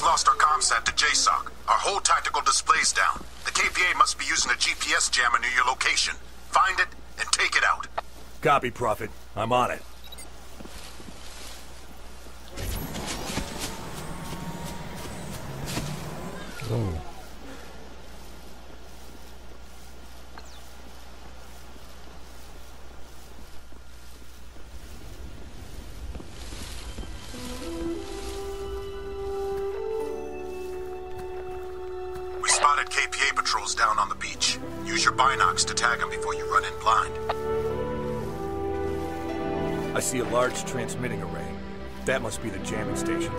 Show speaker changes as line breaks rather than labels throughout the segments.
just lost our comsat to JSOC. Our whole tactical display's down. The KPA must be using a GPS jammer near your location. Find it and take it out.
Copy, Prophet. I'm on it.
Oh.
We spotted KPA patrols down on the beach. Use your binocs to tag them before you run in blind.
I see a large transmitting array. That must be the jamming station.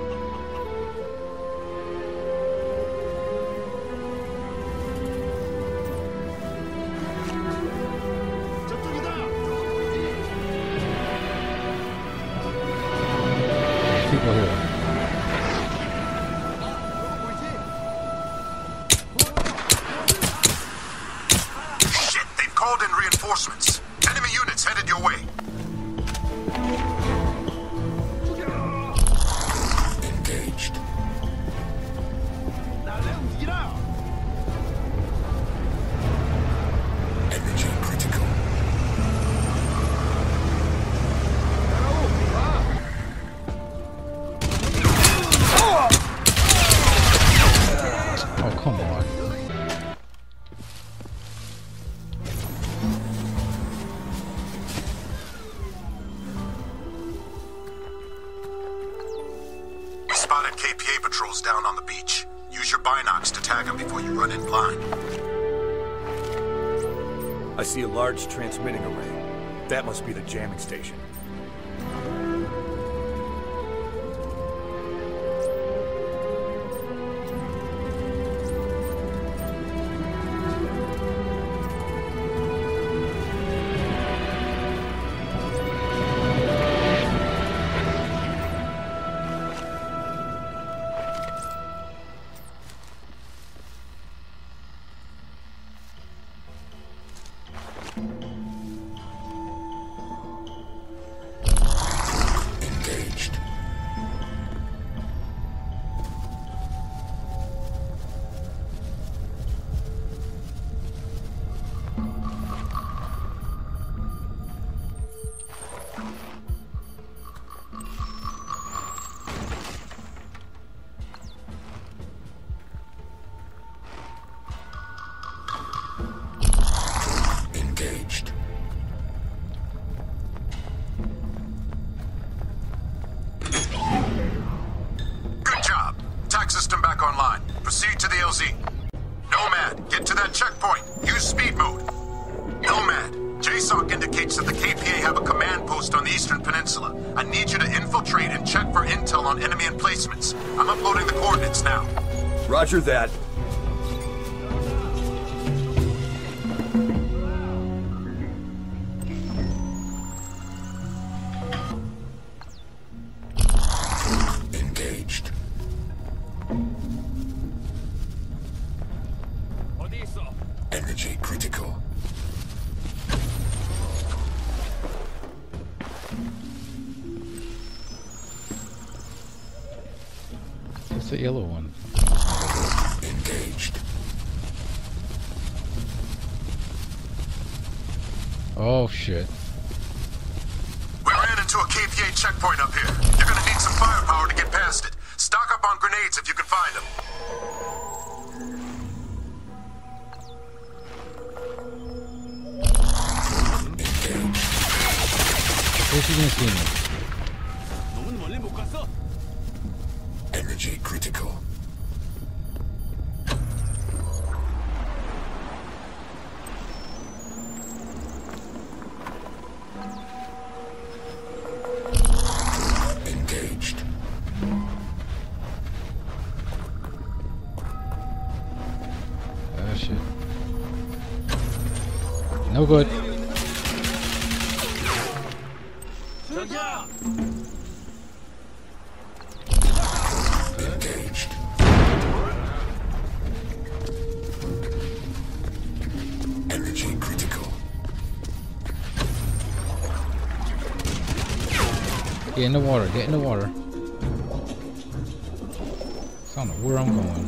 People here.
Shit, they've called in reinforcements. Enemy units headed your way. Engaged. Energy critical.
Oh, come on.
We spotted KPA patrols down on the beach. Use your binocs to tag them before you run in blind.
I see a large transmitting array. That must be the jamming station.
Engaged. Engaged. Good job. Attack system back online. Proceed to the LZ. Nomad, get to that checkpoint. Use speed mode. Nomad, JSOC indicates that the KPA have a command post on the Eastern Peninsula. I need you to infiltrate and check for intel on enemy emplacements. I'm uploading the coordinates now.
Roger that.
Engaged. Energy critical.
It's the yellow one.
Engaged.
Oh shit.
We ran into a KPA checkpoint up here. You're gonna need some firepower to get past it. Stock up on grenades if you can find them.
Where's he gonna see me?
Energy critical. Engaged.
Oh shit. No good.
Engaged. Energy critical.
Get in the water, get in the water. don't know where I'm going.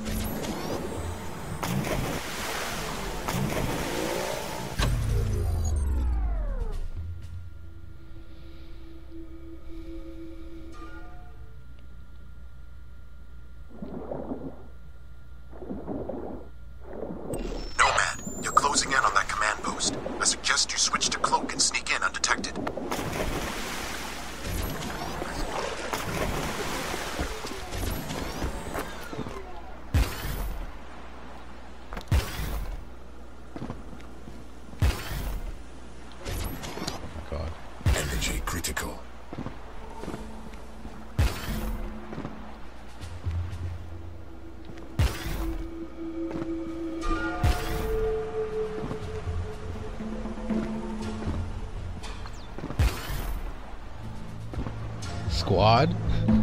Nomad, you're closing in on that command post. I suggest you switch to cloak and sneak in undetected.
God.
Energy critical.
Squad?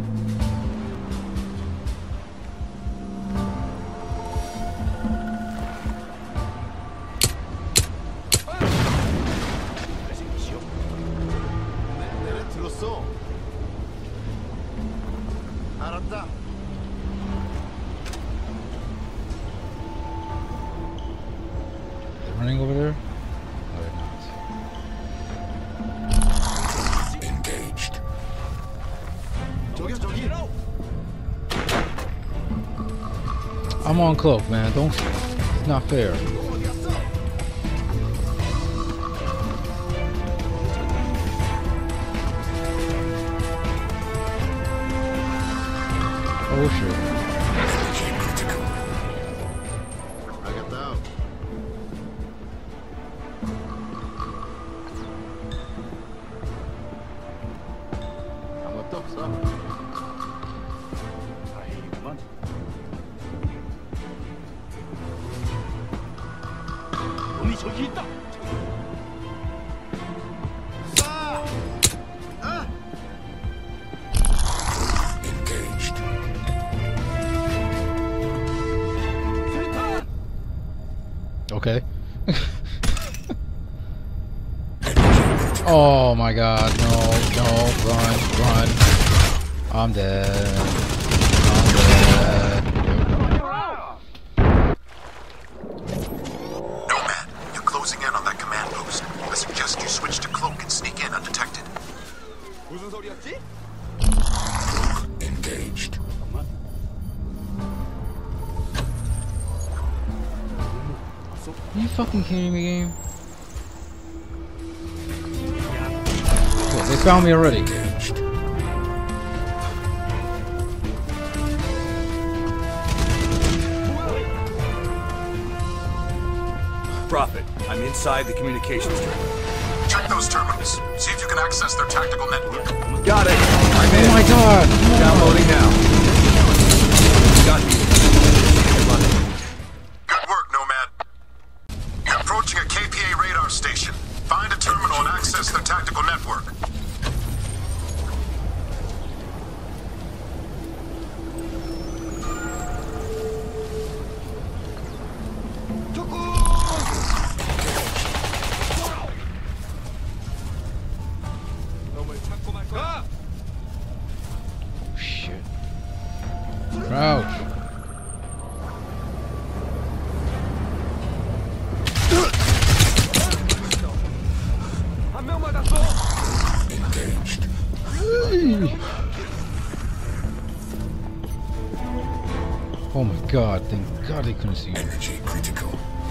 들었어. 알았다.
They're running over there? No, they're not.
Engaged.
저기 저기.
I'm on cloak, man. Don't. It's not fair.
어디 갔어?
Oh shit.
Energy critical.
알겠다. 아무것도 없어. 다행이구만. 놈이 저기 있다. 쏴! 아!
Engaged.
수류탄!
Okay. Oh my god, no, run. I'm dead.
Nomad, you're closing in on that command post. I suggest you switch to cloak and sneak in undetected.
무슨 소리였지?
Engaged.
Are you fucking kidding me, game? Look, they found me already.
Engaged.
Prophet, I'm inside the communications terminal.
Check those terminals. See if you can access their tactical network.
Got it. I'm in.
Oh my god!
Downloading now. Got you.
Good work, Nomad. You're approaching a KPA radar station. Find a terminal and access their tactical network.
Shit. Crouch.
한 명 맞았어.
Engaged.
Oh my god, thank god they couldn't see me.
Energy critical.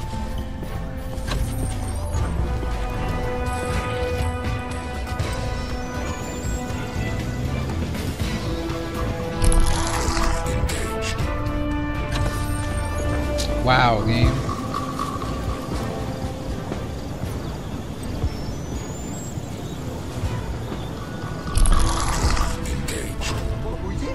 Engaged.
Wow, game.
Engaged.
뭐 보이지?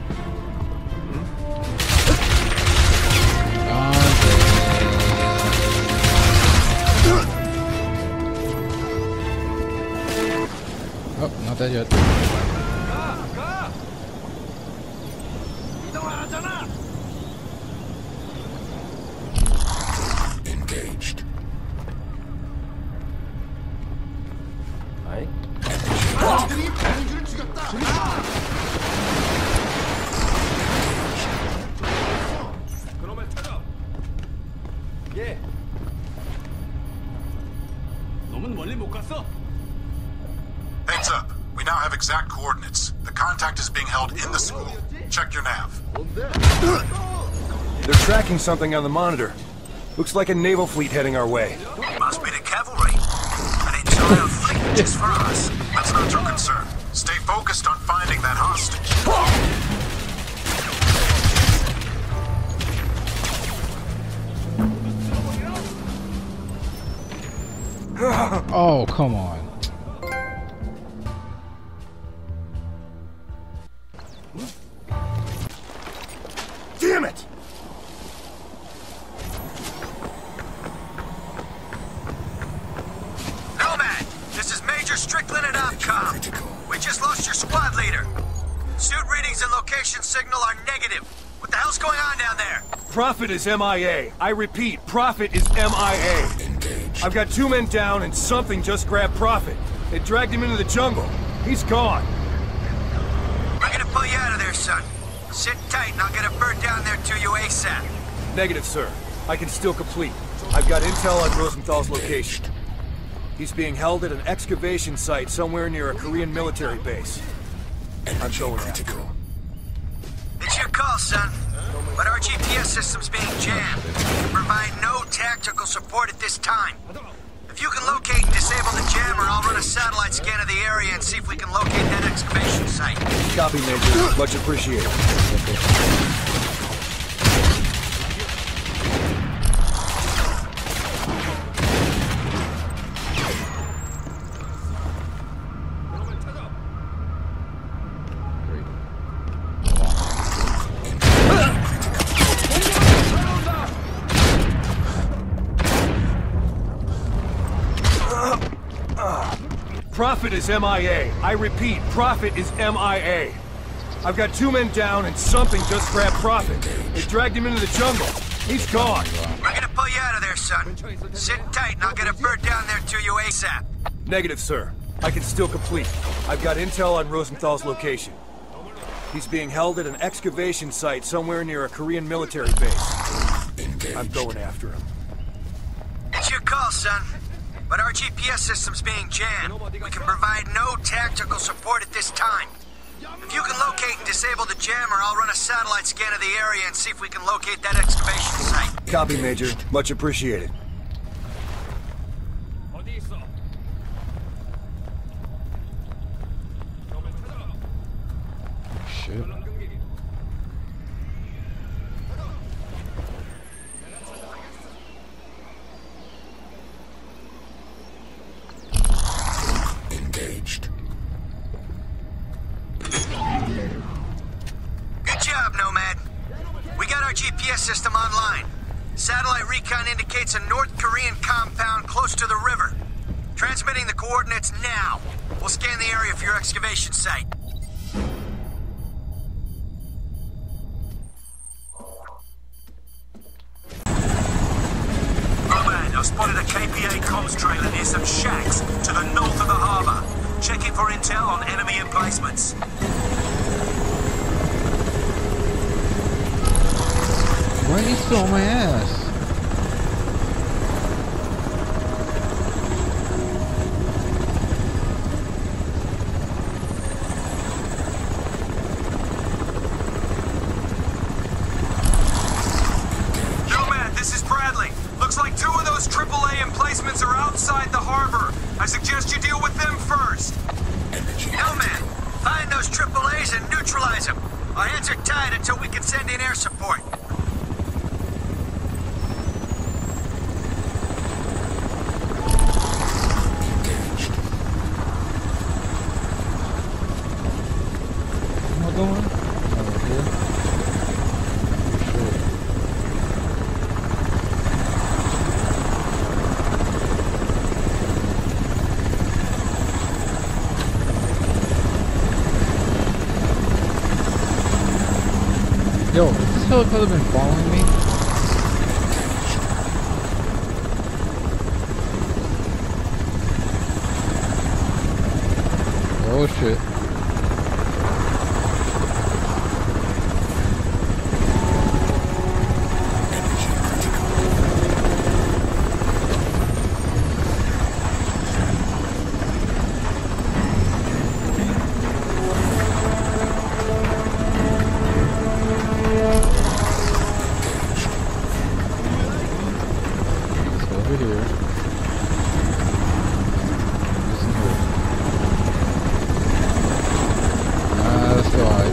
Oh, not that yet.
가! 이동하라잖아.
Engaged.
들이 배민주를 죽였다.
exact coordinates. The contact is being held in the school. Check your nav.
They're tracking something on the monitor. Looks like a naval fleet heading our way.
Must be the cavalry. An entire fleet just for us. That's not your concern. Stay focused on finding that hostage.
Oh, come on.
Damn it!
Nomad, this is Major Strickland at OPCOM. We just lost your squad leader. Suit readings and location signal are negative. What the hell's going on down there?
Prophet is MIA. I repeat, Prophet is MIA. I've got 2 men down and something just grabbed Prophet. They dragged him into the jungle. He's gone.
We're gonna pull you out of there, son. Sit tight and I'll get a bird down there to you ASAP.
Negative, sir. I can still complete. I've got intel on Rosenthal's location. He's being held at an excavation site somewhere near a Korean military base. I'm going after him.
It's your call, son. But our GPS system's being jammed. We can provide no tactical support at this time. If you can locate and disable the jammer, I'll run a satellite scan of the area and see if we can locate that excavation site.
Copy, Major. Much appreciated. Prophet is MIA. I repeat, Prophet is MIA. I've got 2 men down and something just grabbed Prophet. They dragged him into the jungle. He's gone.
We're gonna pull you out of there, son. Sit tight and I'll get a bird down there to you ASAP.
Negative, sir. I can still complete. I've got intel on Rosenthal's location. He's being held at an excavation site somewhere near a Korean military base. I'm going after him.
It's your call, son. But our GPS system's being jammed. We can provide no tactical support at this time. If you can locate and disable the jammer, I'll run a satellite scan of the area and see if we can locate that excavation site.
Copy, Major. Much appreciated.
Shit.
Engaged.
Good job, Nomad. We got our GPS system online. Satellite recon indicates a North Korean compound close to the river. Transmitting the coordinates now. We'll scan the area for your excavation site.
Nomad, I've spotted a KPA comms trailer near some shacks to the north of the harbor. Checking for intel on enemy emplacements.
Why are you still on my ass?
Nomad, this is Bradley. Looks like 2 of those AAA emplacements are outside the harbor. I suggest you deal with them first.
Nomad, find those AAAs and neutralize them. Our hands are tied until we can send in air support.
Am I going? Oh, yeah. Yo, has this helicopter been following me? Oh shit.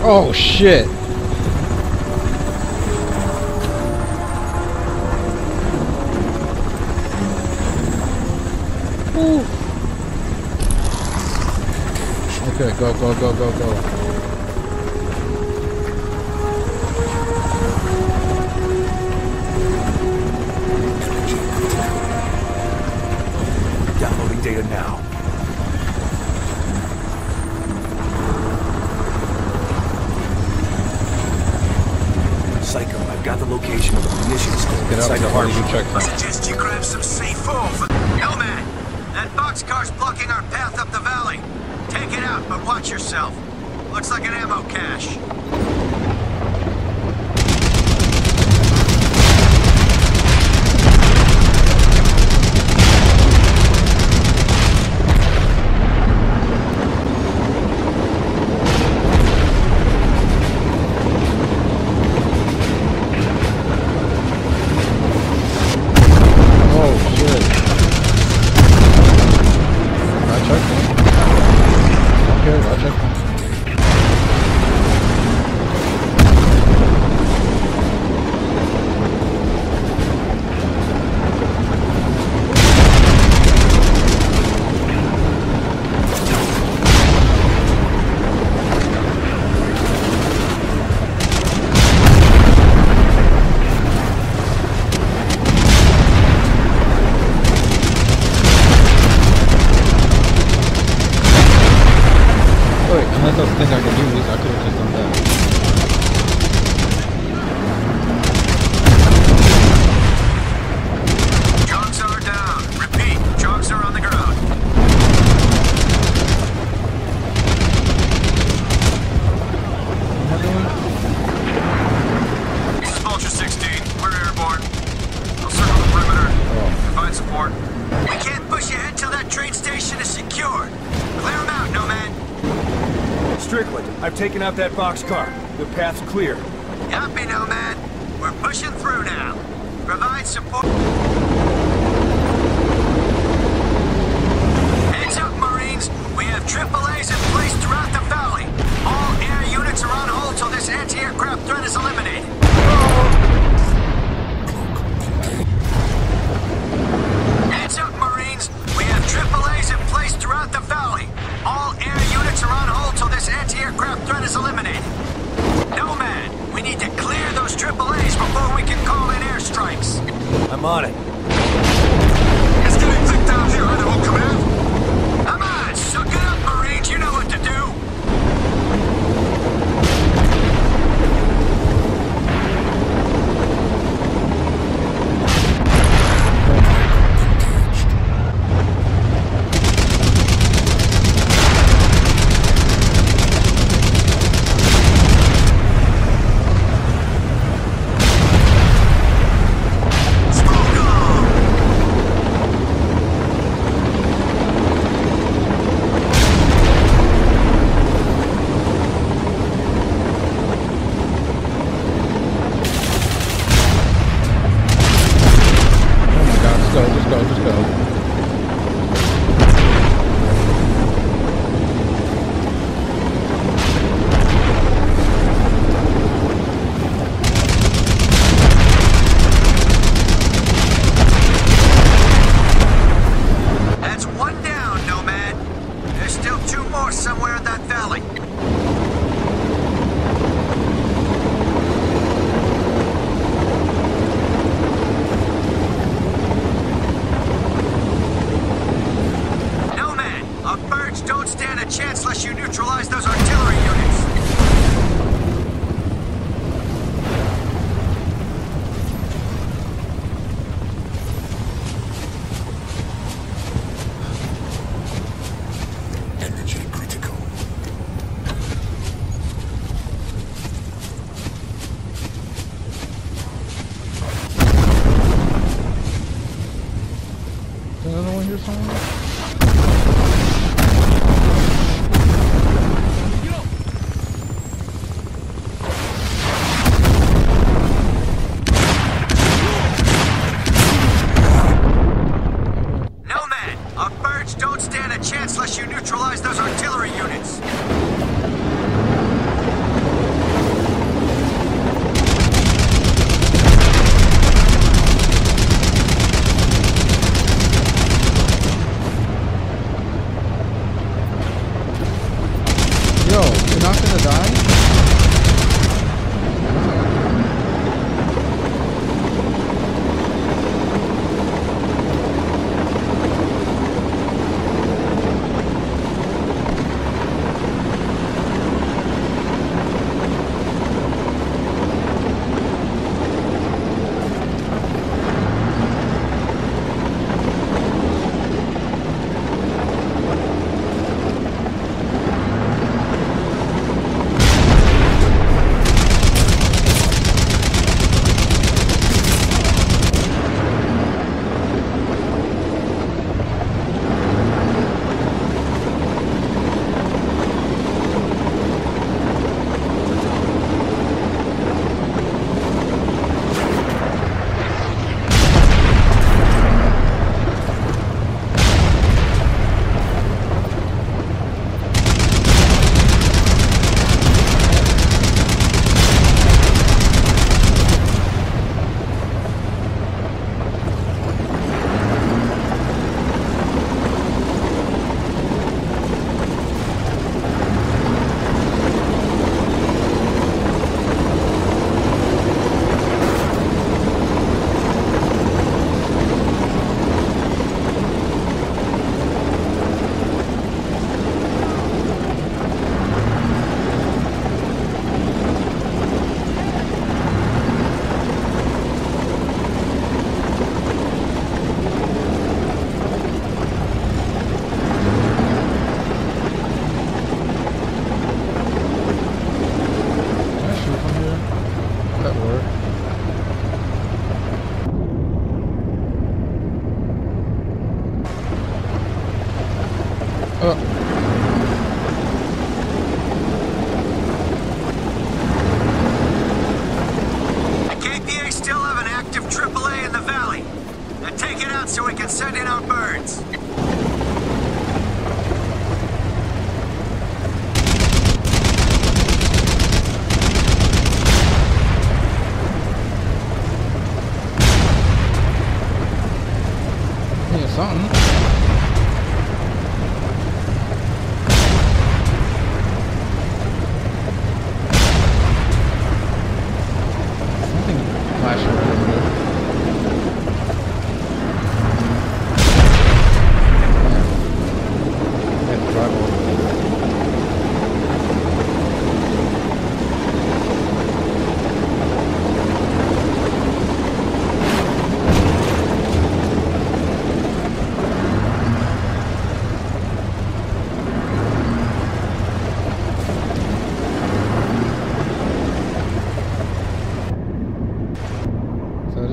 Oh shit. Ooh. Okay, go, go, go, go, go.
Downloading data now. Psycho, I've got the location of the munitions store
Get out
inside the
before
harbor.
you check
I
that.
suggest you grab some C4 for... No, man! That boxcar's blocking our path up the valley. Take it out, but watch yourself. Looks like an ammo cache.
I've taken out that boxcar. The path's clear.
Copy, Nomad. We're pushing through now. Provide support. Heads up, Marines. We have AAAs in place throughout the valley. All air units are on hold till this anti-aircraft threat is eliminated. Heads up, Marines. We have AAAs in place throughout the valley. All air units are on hold till this anti-aircraft threat is eliminated. Nomad, we need to clear those AAAs before we can call in airstrikes.
I'm on it.
It's getting thick down here, Idaho Command.
Come on, suck it up, Marines. You know what to do.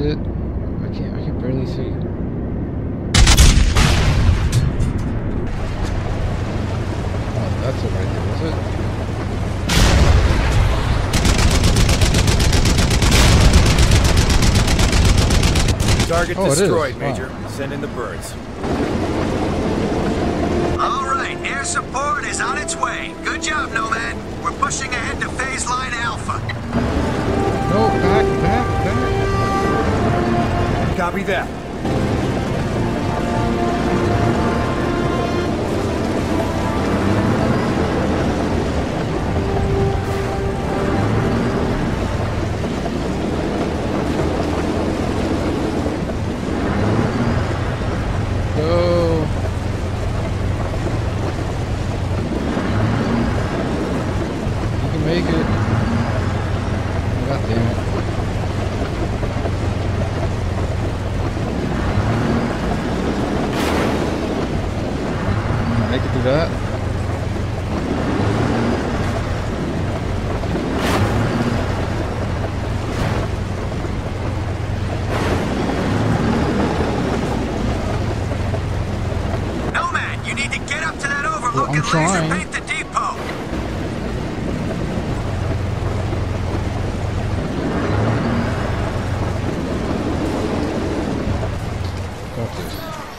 it? I can barely see. Oh, that's it right there, is it?
Target
Oh,
destroyed,
Wow.
Major. Send in the birds.
All right, air support is on its way. Good job, Nomad. We're pushing ahead to phase line Alpha.
No, back.
Copy that.
Go. You can make it. God damn it. Make it through that.
Nomad, you need to get up to that overlook
I'm
and
trying.
laser paint the depot.
Fuck this.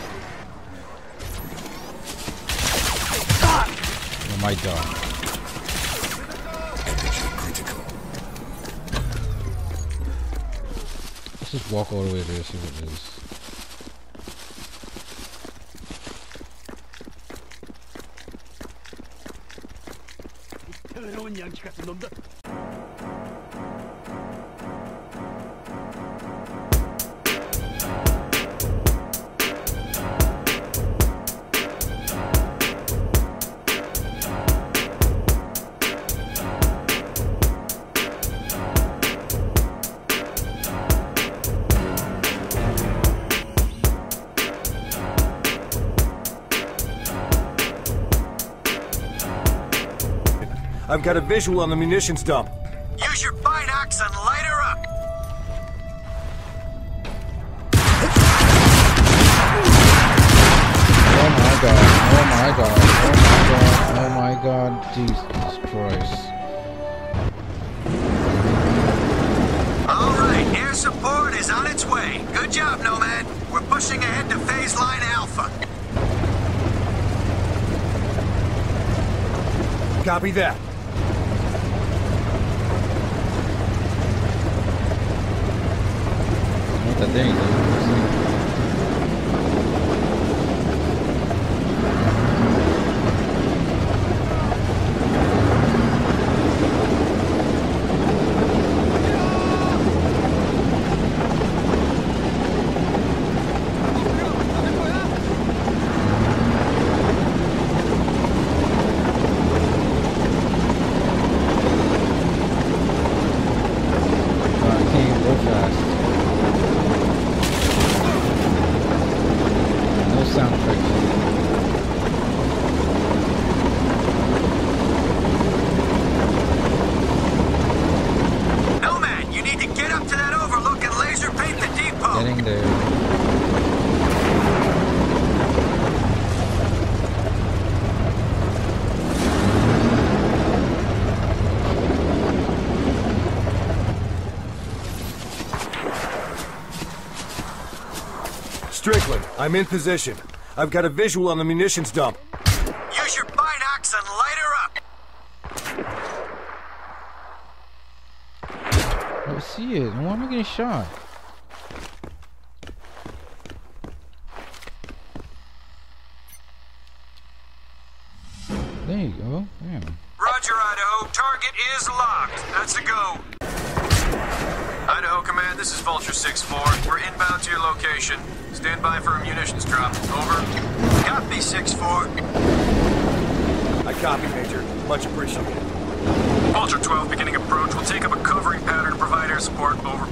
Oh my god. Let's just walk all the way there, see what it is.
더러운 양치 같은 놈들.
I've got a visual on the munitions dump.
Use your binocs and light her up.
Oh my god, oh my god, oh my god, oh my god, Jesus Christ.
All right, air support is on its way. Good job, Nomad. We're pushing ahead to phase line Alpha.
Copy that.
What the thing is. I can't go fast. No sound effects.
Nomad, you need to get up to that overlook and laser paint the depot.
Getting there.
Strickland, I'm in position. I've got a visual on the munitions dump.
Use your binocs and light her up.
I see it. Why am I getting shot? There you go. Damn.
Roger, Idaho. Target is locked. That's a go.
Idaho Command, this is Vulture 6-4. We're inbound to your location. Stand by for a munitions drop. Over.
Copy, 6-4.
I copy, Major. Much appreciated.
Vulture 12 beginning approach. We'll take up a covering pattern to provide air support. Over.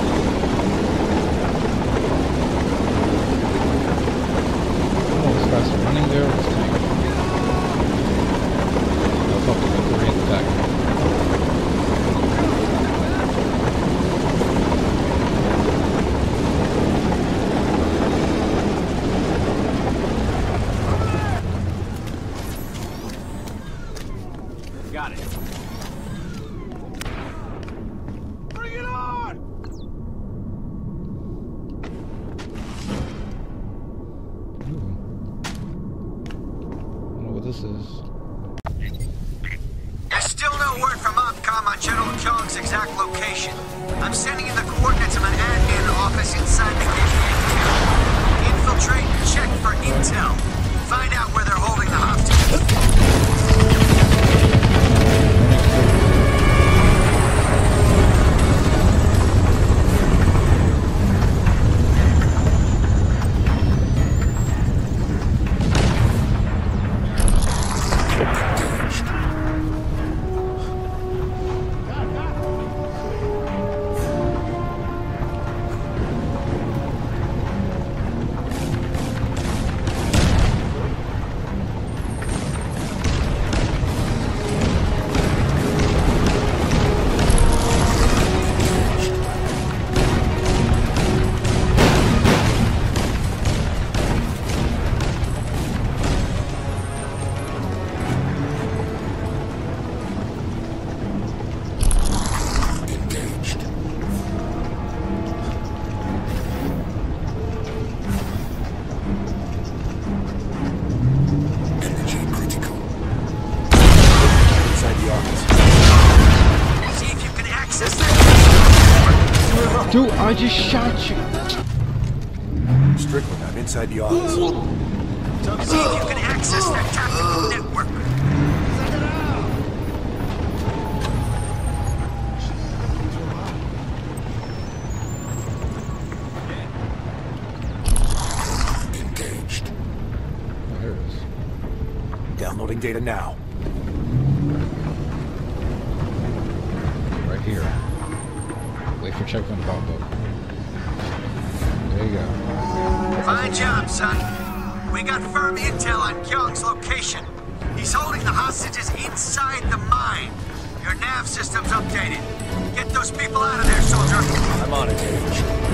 Almost fast. this is.
There's still no word from OPCOM on General Kyung's exact location. I'm sending you the coordinates of an admin office inside the KPA camp. Infiltrate and check for intel. Find out where they're holding the hostages.
Dude, I just shot you.
Strickland, I'm inside the office.
See if you can access their tactical network.
Engaged.
Oh, here it is.
Downloading data now.
Right here. Wait for checkpoint pop up. There you go.
Fine job, son. We got firm intel on Kyung's location. He's holding the hostages inside the mine. Your nav system's updated. Get those people out of there, soldier.
I'm on it, Gage.